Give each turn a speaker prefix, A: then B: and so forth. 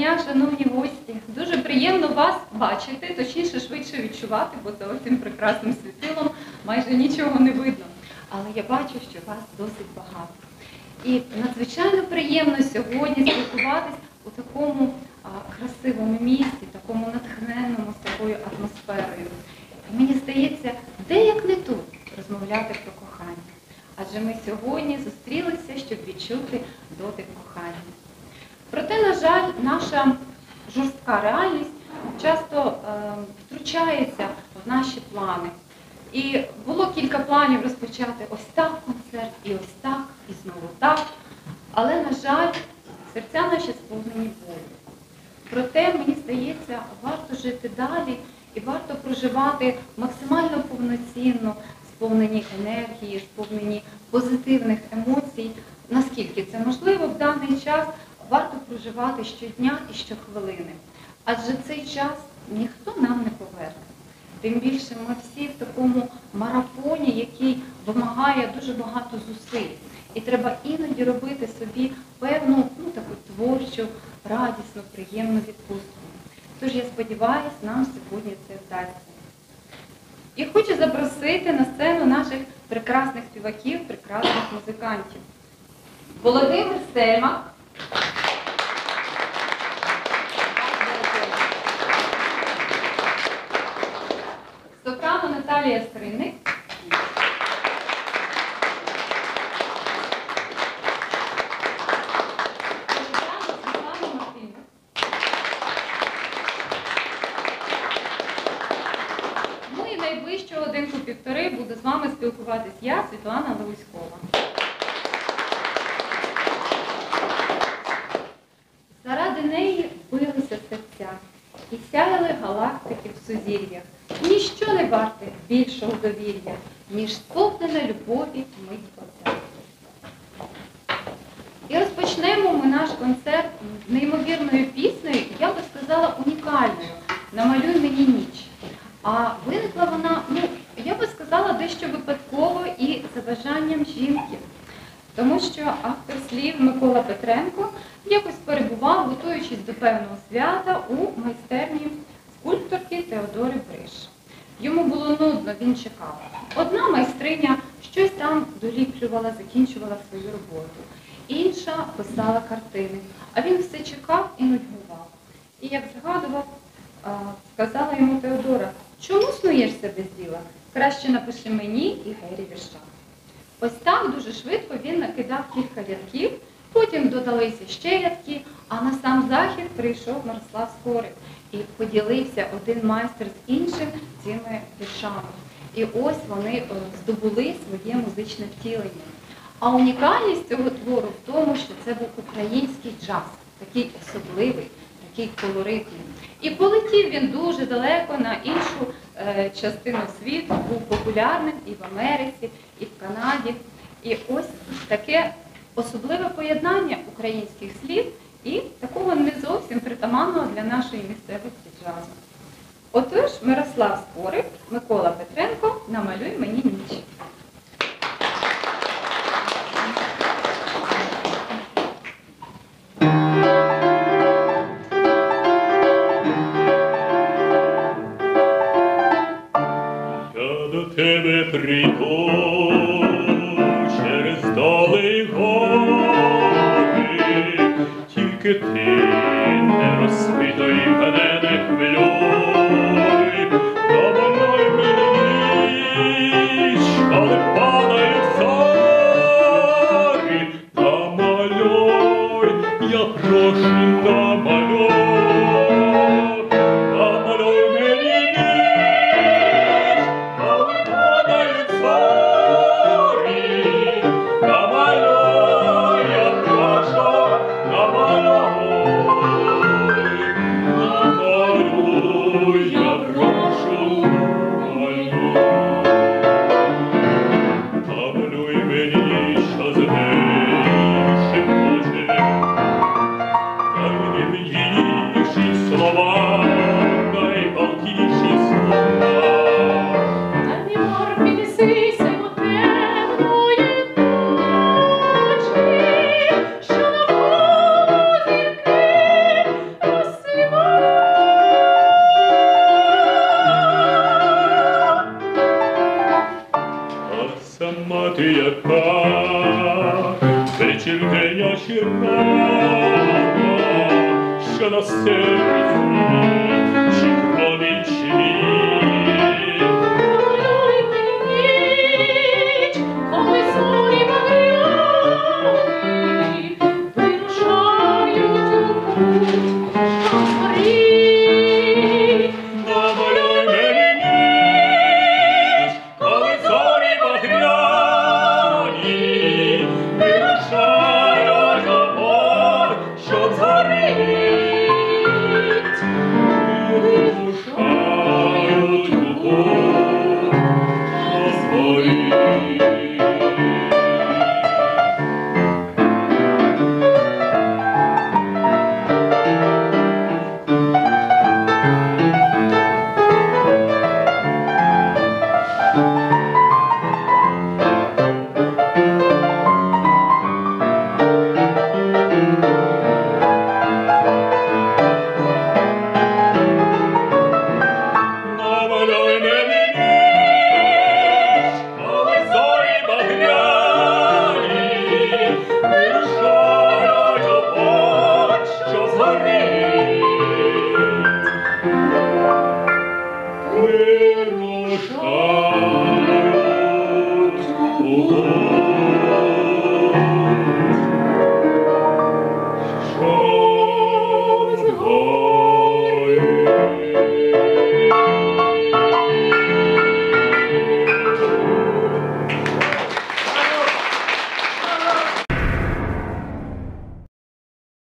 A: дня, шановні гості! Дуже приємно вас бачити, точніше швидше відчувати, бо за цим прекрасним світилом майже нічого не видно. Але я бачу, що вас досить багато. І надзвичайно приємно сьогодні спілкуватись у такому красивому місті, такому натхненному з такою атмосферою. І мені здається, де як не тут розмовляти про кохання. Адже ми сьогодні зустрілися, щоб відчути дотик кохання. Проте, на жаль, наша жорстка реальність часто втручається в наші плани. І було кілька планів розпочати ось так концерт, і ось так, і знову так. Але, на жаль, серця наші сповнені болю. Проте, мені здається, варто жити далі і варто проживати максимально повноцінно, сповнені енергії, сповнені позитивних емоцій. Наскільки це можливо, в даний час варто проживати щодня і щохвилини. Адже цей час ніхто нам не поверне. Тим більше ми всі в такому марафоні, який вимагає дуже багато зусиль. І треба іноді робити собі певну, таку творчу, радісну, приємну відпустку. Тож я сподіваюся, нам сьогодні це вдасться. І хочу запросити на сцену наших прекрасних співаків, прекрасних музикантів. Володимир Стельмах, сопрано Наталія Скринник, ну і найближчу годинку-півтори буду з вами спілкуватись я, Світлана Левуськова. Заради неї билися серця і сяяли галактики в сузір'ях. Ніщо не варте більшого довір'я, ніж сповнена любові мить оця. І розпочнемо ми наш концерт неймовірною піснею, я би сказала, унікальною «Намалюй мені ніч». А виникла вона, я би сказала, дещо випадково і за бажанням жінки. Тому що автор слів Микола Петренко якось перебував, готуючись до певного свята, у майстерні скульпторки Теодори Бриш. Йому було нудно, він чекав. Одна майстриня щось там доліплювала, закінчувала свою роботу. Інша писала картини. А він все чекав і нудьгував. І, як згадував, сказала йому Теодора: «Чому снуєшся без діла? Краще напиши мені і Гері вірша». Ось так дуже швидко він накидав кілька рядків, потім додалися ще рядки, а на сам захід прийшов Мирослав Скорик і поділився один майстер з іншим цими віршами. І ось вони здобули своє музичне втілення. А унікальність цього твору в тому, що це був український джаз, такий особливий, такий колоритний. І полетів він дуже далеко на іншу частину світу, був популярним і в Америці, і в Канаді. І ось таке особливе поєднання українських слів і такого не зовсім притаманного для нашої місцевості джазу. Отож, Мирослав Скорик, Микола Петренко, «Намалюй мені ніч».
B: Тебе прийду через доли й гори, тільки ти не розпитуй мене, не хвилюй, намалюй мені ніч, коли падають зорі, намалюй, я прошу, намалюй. Я мати яка, вечір день очі рано, що на серці